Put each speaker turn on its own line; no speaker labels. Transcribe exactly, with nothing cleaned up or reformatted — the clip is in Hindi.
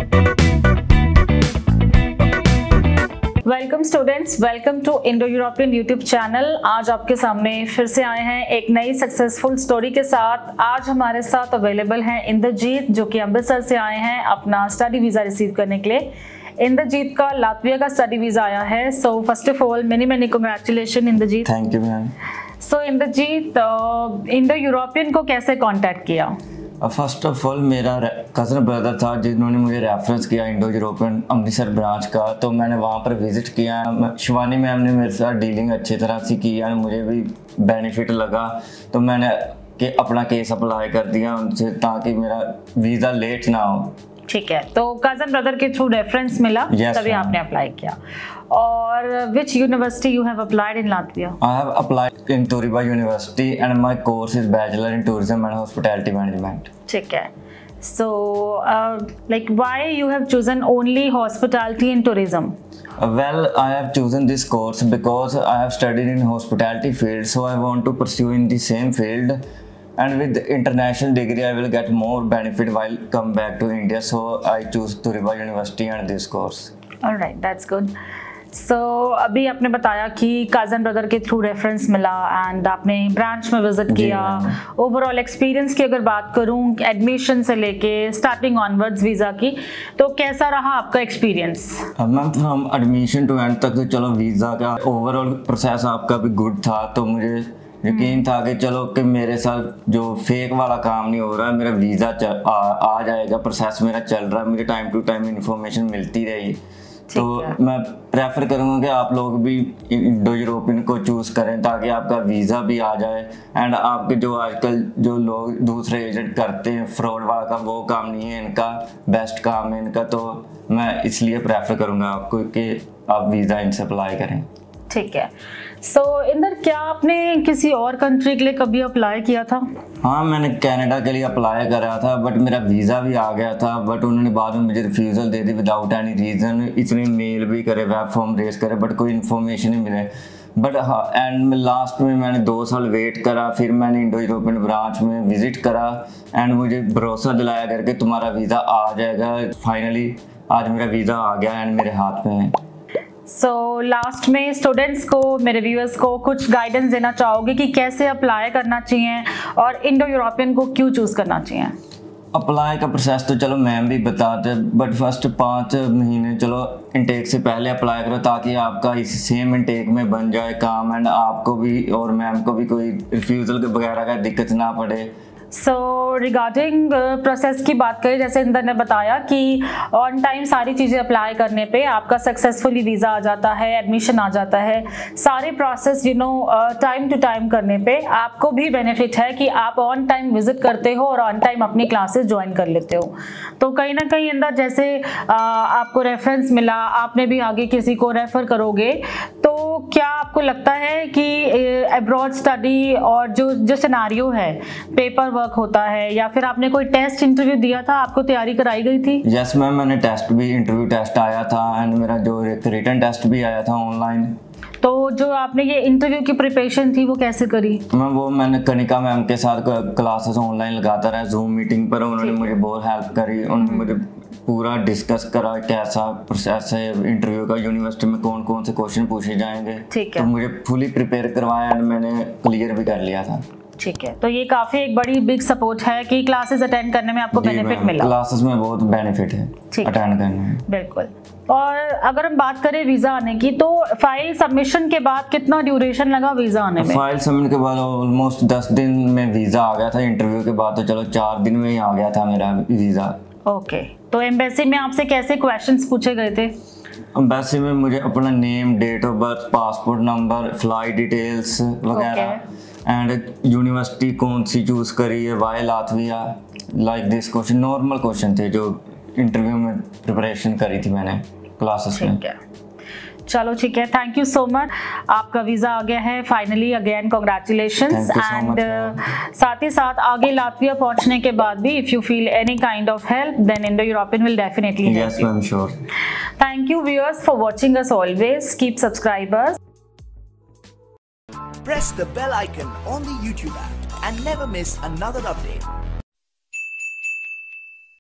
Welcome students, welcome to Indo European YouTube channel. आज आपके सामने फिर से आए हैं एक नई सक्सेसफुल स्टोरी के साथ। आज हमारे साथ अवेलेबल हैं इंद्रजीत, जो कि अमृतसर से आए हैं अपना स्टडी वीज़ा रिसीव करने के लिए। इंद्रजीत का लातविया का स्टडी वीज़ा आया है। So first of all many many congratulation Inderjeet.
Thank you ma'am.
So Inderjeet, Indo European को कैसे कांटेक्ट किया?
फर्स्ट ऑफ ऑल मेरा कज़न ब्रदर था जिन्होंने मुझे रेफरेंस किया इंडो यूरोपियन अमृतसर ब्रांच का, तो मैंने वहाँ पर विज़िट किया। शिवानी मैम ने मेरे साथ डीलिंग अच्छी तरह से की और मुझे भी बेनिफिट लगा, तो मैंने के अपना केस अप्लाई कर दिया उनसे ताकि मेरा वीज़ा लेट ना हो।
ठीक है, तो कज़न ब्रदर के थ्रू रेफरेंस मिला,
yes,
तभी आपने अप्लाई किया। और which university you have applied in Latvia?
I have applied in Turiba university and my course is bachelor in tourism and hospitality management.
ठीक है, so uh, like why you have chosen only hospitality and tourism?
Uh, well, I have chosen this course because I have studied in hospitality field, so I want to pursue in the same field, and with international degree I will get more benefit while come back to India, so I choose Turiba University and this course.
All right, that's good. So so, अभी आपने बताया कि कज़न ब्रदर के थ्रू रेफरेंस मिला एंड आपने ब्रांच में विजिट किया। ओवरऑल एक्सपीरियंस की अगर बात करूं, एडमिशन से लेके स्टार्टिंग ऑनवर्ड्स वीज़ा की, तो कैसा रहा आपका experience?
Ma'am from admission to end तक तो चलो वीज़ा का ओवरऑल प्रोसेस आपका भी गुड था, तो मुझे यकीन था कि चलो कि मेरे साथ जो फेक वाला काम नहीं हो रहा है, मेरा वीज़ा आ, आ जाएगा, प्रोसेस मेरा चल रहा है, मुझे टाइम टू टाइम इन्फॉर्मेशन मिलती रही। तो मैं प्रेफर करूँगा कि आप लोग भी इंडो यूरोपियन को चूज़ करें ताकि आपका वीज़ा भी आ जाए एंड आपके जो आजकल जो लोग दूसरे एजेंट करते हैं फ्रॉड वाला का, वो काम नहीं है इनका, बेस्ट काम है इनका। तो मैं इसलिए प्रेफर करूँगा आपको कि आप वीज़ा इनसे अप्लाई करें।
ठीक है, सो so, इंदर क्या आपने किसी और कंट्री के लिए कभी अप्लाई किया था?
हाँ, मैंने कनाडा के लिए अप्लाई करा था, बट मेरा वीज़ा भी आ गया था, बट उन्होंने बाद में मुझे रिफ्यूज़ल दे दी विदाउट एनी रीज़न। इतनी मेल भी करे, वेब फॉर्म रेस करे, बट कोई इन्फॉर्मेशन नहीं मिले। बट हाँ, एंड में लास्ट में मैंने दो साल वेट करा, फिर मैंने इंडो यूरोपियन ब्रांच में विज़िट करा एंड मुझे भरोसा दिलाया करके तुम्हारा वीज़ा आ जाएगा। फाइनली आज मेरा वीज़ा आ गया एंड मेरे हाथ में है।
सो so, लास्ट में स्टूडेंट्स को, मेरे व्यूअर्स को कुछ गाइडेंस देना चाहोगे कि कैसे अप्लाई करना चाहिए और इंडो यूरोपियन को क्यों चूज़ करना चाहिए?
अप्लाई का प्रोसेस तो चलो मैम भी बताते, बट फर्स्ट पाँच महीने चलो इनटेक से पहले अप्लाई करो ताकि आपका इस सेम इनटेक में बन जाए काम एंड आपको भी और मैम को भी कोई रिफ्यूज़ल वगैरह का दिक्कत ना पड़े।
सो रिगार्डिंग प्रोसेस की बात करें, जैसे इंदर ने बताया कि ऑन टाइम सारी चीज़ें अप्लाई करने पे आपका सक्सेसफुली वीज़ा आ जाता है, एडमिशन आ जाता है। सारे process you know time to time करने पे आपको भी बेनिफिट है कि आप ऑन टाइम विजिट करते हो और ऑन टाइम अपनी क्लासेस ज्वाइन कर लेते हो। तो कहीं ना कहीं इंदर जैसे आ, आपको रेफरेंस मिला, आपने भी आगे किसी को रेफ़र करोगे, तो क्या आपको लगता है कि अब्रॉड स्टडी और जो जो सिनारियो है, पेपर वर्क होता है या फिर आपने कोई टेस्ट इंटरव्यू दिया था, आपको तैयारी कराई गई थी?
यस मैम, मैंने टेस्ट भी, इंटरव्यू टेस्ट आया था एंड मेरा जो रिटन टेस्ट भी आया था ऑनलाइन।
तो जो आपने ये इंटरव्यू की प्रिपरेशन थी वो कैसे करी?
मैम वो मैंने कनिका मैम के साथ क्लासेस ऑनलाइन लगाता रहा, जूम मीटिंग पर, उन्होंने मुझे बहुत हेल्प करी। उन्होंने मुझे पूरा डिस्कस करा कैसा प्रोसेस है इंटरव्यू का, यूनिवर्सिटी में कौन कौन से क्वेश्चन पूछे जाएंगे। ठीक है, तो मुझे फुली प्रिपेयर करवाया एंड मैंने क्लियर भी कर लिया था।
ठीक है, तो ये काफी एक बड़ी बिग सपोर्ट है कि क्लासेस अटेंड करने में आपको बेनिफिट मिला।
क्लासेस में बहुत बेनिफिट है अटेंड करने में।
बिल्कुल। और अगर हम बात करें वीजा आने की, तो फाइल सबमिशन के बाद कितना ड्यूरेशन लगा वीजा आने में?
फाइल सबमिट के बाद ऑलमोस्ट दस दिन में वीजा आ गया था। इंटरव्यू के बाद तो चलो चार दिन में ही आ गया था मेरा वीजा।
ओके, तो एम्बेसी में आपसे कैसे क्वेश्चंस पूछे गए थे?
एम्बेसी में मुझे अपना name, date of birth, passport number, flight details वगैरह एंड यूनिवर्सिटी कौन सी चूज करी है, why Latvia, like this question, normal question थे जो इंटरव्यू में प्रिपरेशन करी थी मैंने क्लासेस में।
चलो ठीक है, थैंक यू सो मच। आपका वीज़ा आ गया है फाइनली, अगेन कॉन्ग्रेचुलेशंस। एंड साथ ही साथ आगे लातविया पहुंचने के बाद भी if you feel any kind of help then Indo European will definitely help
you. Yes ma'am, sure.
Thank you viewers for watching us always. Keep subscribers.
Press the bell icon on the YouTube app and never miss another update.